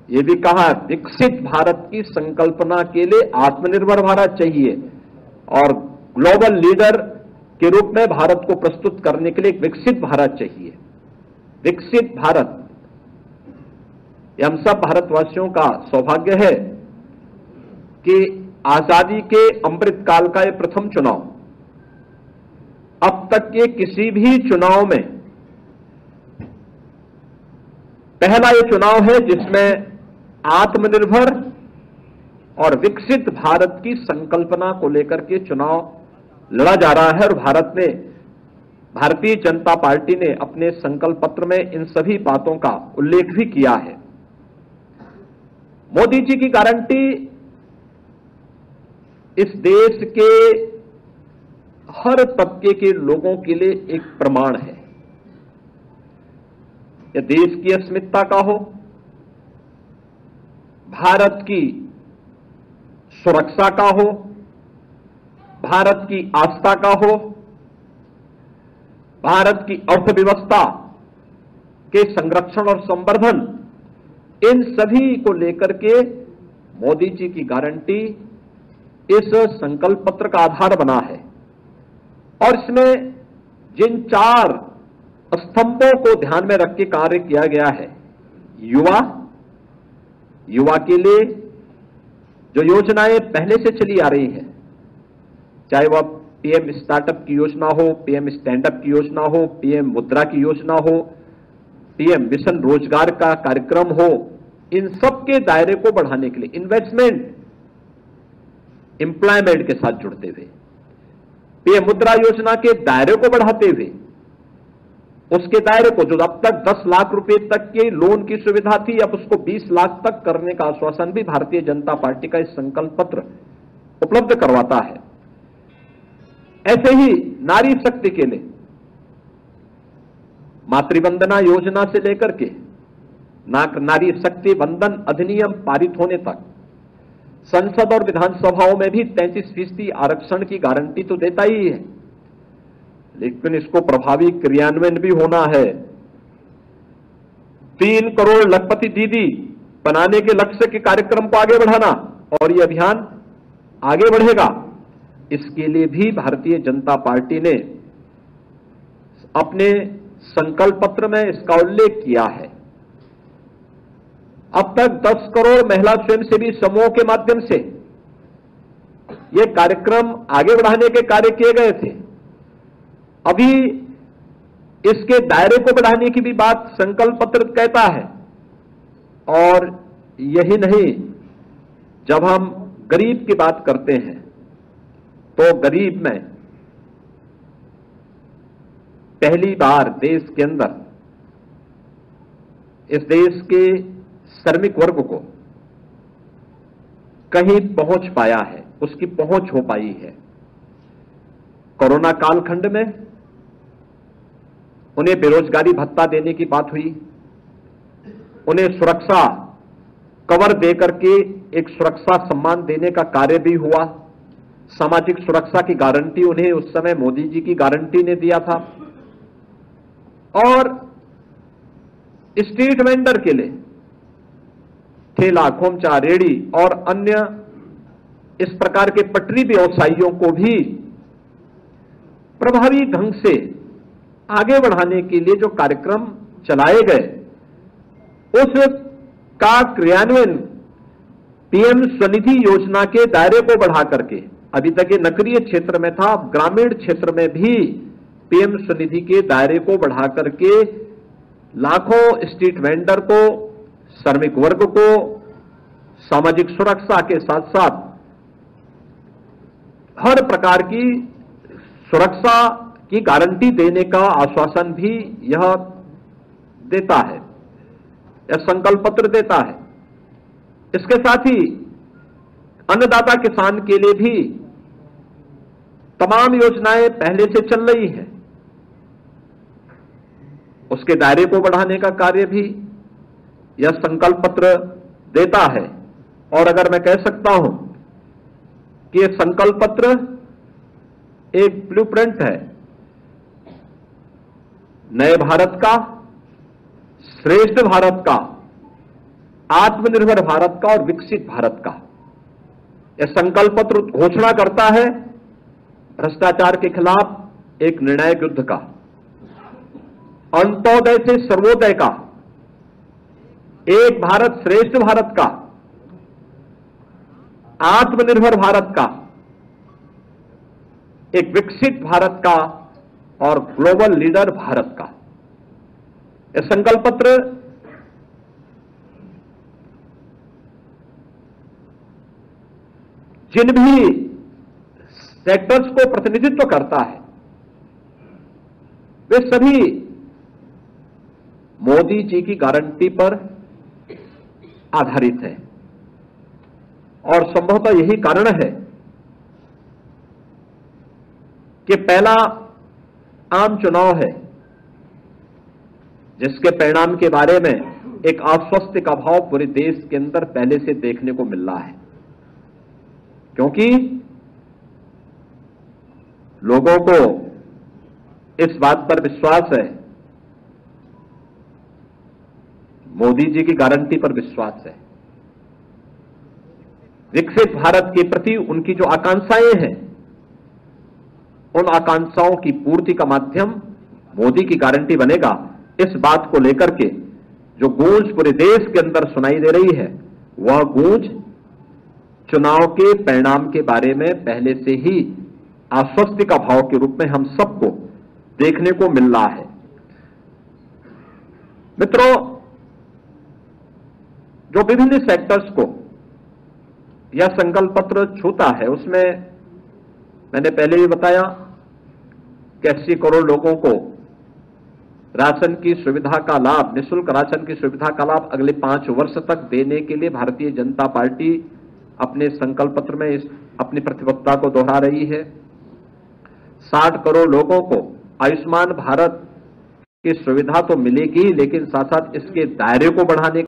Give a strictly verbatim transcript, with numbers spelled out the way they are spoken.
ये भी कहा विकसित भारत की संकल्पना के लिए आत्मनिर्भर भारत चाहिए और ग्लोबल लीडर के रूप में भारत को प्रस्तुत करने के लिए एक विकसित भारत चाहिए। विकसित भारत, ये हम सब भारतवासियों का सौभाग्य है कि आजादी के अमृत काल का ये प्रथम चुनाव, अब तक के किसी भी चुनाव में पहला ये चुनाव है जिसमें आत्मनिर्भर और विकसित भारत की संकल्पना को लेकर के चुनाव लड़ा जा रहा है। और भारत ने, भारतीय जनता पार्टी ने अपने संकल्प पत्र में इन सभी बातों का उल्लेख भी किया है। मोदी जी की गारंटी इस देश के हर तबके के लोगों के लिए एक प्रमाण है। यह देश की अस्मिता का हो, भारत की सुरक्षा का हो, भारत की आस्था का हो, भारत की अर्थव्यवस्था के संरक्षण और संवर्धन, इन सभी को लेकर के मोदी जी की गारंटी इस संकल्प पत्र का आधार बना है। और इसमें जिन चार स्तंभों को ध्यान में रख के कार्य किया गया है, युवा, युवा के लिए जो योजनाएं पहले से चली आ रही हैं, चाहे वह पीएम स्टार्टअप की योजना हो, पीएम स्टैंड अप की योजना हो, पीएम मुद्रा की योजना हो, पीएम मिशन रोजगार का कार्यक्रम हो, इन सब के दायरे को बढ़ाने के लिए इन्वेस्टमेंट, एम्प्लॉयमेंट के साथ जुड़ते हुए, पीएम मुद्रा योजना के दायरे को बढ़ाते हुए, उसके दायरे को जो अब तक दस लाख रुपए तक के लोन की सुविधा थी, अब उसको बीस लाख तक करने का आश्वासन भी भारतीय जनता पार्टी का इस संकल्प पत्र उपलब्ध करवाता है। ऐसे ही नारी शक्ति के लिए मातृवंदना योजना से लेकर के नारी शक्ति वंदन अधिनियम पारित होने तक संसद और विधानसभाओं में भी तैंतीस फीसदी आरक्षण की गारंटी तो देता ही है, लेकिन इसको प्रभावी क्रियान्वयन भी होना है। तीन करोड़ लखपति दीदी बनाने के लक्ष्य के कार्यक्रम को आगे बढ़ाना, और यह अभियान आगे बढ़ेगा। इसके लिए भी भारतीय जनता पार्टी ने अपने संकल्प पत्र में इसका उल्लेख किया है। अब तक दस करोड़ महिला स्वयंसेवी समूहों के माध्यम से ये कार्यक्रम आगे बढ़ाने के कार्य किए गए थे। अभी इसके दायरे को बढ़ाने की भी बात संकल्प पत्र कहता है। और यही नहीं, जब हम गरीब की बात करते हैं तो गरीब में पहली बार देश के अंदर, इस देश के श्रमिक वर्ग को कहीं पहुंच पाया है, उसकी पहुंच हो पाई है। कोरोना कालखंड में उन्हें बेरोजगारी भत्ता देने की बात हुई, उन्हें सुरक्षा कवर देकर के एक सुरक्षा सम्मान देने का कार्य भी हुआ। सामाजिक सुरक्षा की गारंटी उन्हें उस समय मोदी जी की गारंटी ने दिया था। और स्ट्रीट वेंडर के लिए, ठेला, खोमचा, रेड़ी और अन्य इस प्रकार के पटरी व्यवसायियों को भी प्रभावी ढंग से आगे बढ़ाने के लिए जो कार्यक्रम चलाए गए, उस का क्रियान्वयन पीएम स्वनिधि योजना के दायरे को बढ़ा करके, अभी तक ये नगरीय क्षेत्र में था, अब ग्रामीण क्षेत्र में भी पीएम स्वनिधि के दायरे को बढ़ा करके लाखों स्ट्रीट वेंडर को, श्रमिक वर्ग को सामाजिक सुरक्षा के साथ साथ हर प्रकार की सुरक्षा की गारंटी देने का आश्वासन भी यह देता है, यह संकल्प पत्र देता है। इसके साथ ही अन्नदाता किसान के लिए भी तमाम योजनाएं पहले से चल रही हैं, उसके दायरे को बढ़ाने का कार्य भी यह संकल्प पत्र देता है। और अगर मैं कह सकता हूं कि यह संकल्प पत्र एक ब्लूप्रिंट है नए भारत का, श्रेष्ठ भारत का, आत्मनिर्भर भारत का और विकसित भारत का। यह संकल्प पत्र घोषणा करता है भ्रष्टाचार के खिलाफ एक निर्णायक युद्ध का, अंत्योदय से सर्वोदय का, एक भारत श्रेष्ठ भारत का, आत्मनिर्भर भारत का, एक विकसित भारत का और ग्लोबल लीडर भारत का। यह संकल्प पत्र जिन भी सेक्टर्स को प्रतिनिधित्व करता है वे सभी मोदी जी की गारंटी पर आधारित है और संभवतः यही कारण है कि पहला आम चुनाव है जिसके परिणाम के बारे में एक अस्वस्थ का भाव पूरे देश के अंदर पहले से देखने को मिल रहा है, क्योंकि लोगों को इस बात पर विश्वास है, मोदी जी की गारंटी पर विश्वास है, विकसित भारत के प्रति उनकी जो आकांक्षाएं हैं उन आकांक्षाओं की पूर्ति का माध्यम मोदी की गारंटी बनेगा। इस बात को लेकर के जो गूंज पूरे देश के अंदर सुनाई दे रही है वह गूंज चुनाव के परिणाम के बारे में पहले से ही आश्वस्ति का भाव के रूप में हम सबको देखने को मिल रहा है। मित्रों, जो विभिन्न सेक्टर्स को यह संकल्प पत्र छूता है उसमें मैंने पहले भी बताया कि अस्सी करोड़ लोगों को राशन की सुविधा का लाभ, निःशुल्क राशन की सुविधा का लाभ अगले पांच वर्ष तक देने के लिए भारतीय जनता पार्टी अपने संकल्प पत्र में इस अपनी प्रतिबद्धता को दोहरा रही है। साठ करोड़ लोगों को आयुष्मान भारत की सुविधा तो मिलेगी, लेकिन साथ साथ इसके दायरे को बढ़ाने